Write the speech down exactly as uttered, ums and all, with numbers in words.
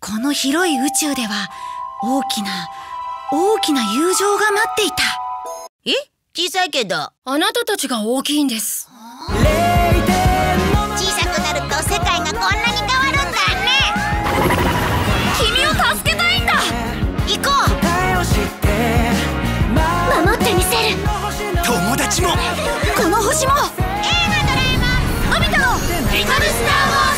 この広い宇宙では大きな大きな友情が待っていた。 え、小さいけど。 あなたたちが大きいんです。 小さくなると世界がこんなに変わるんだね。 君を助けたいんだ。 行こう。 守ってみせる。 友達もこの星も。 映画ドラえもんのび太のリトルスターウォーズ。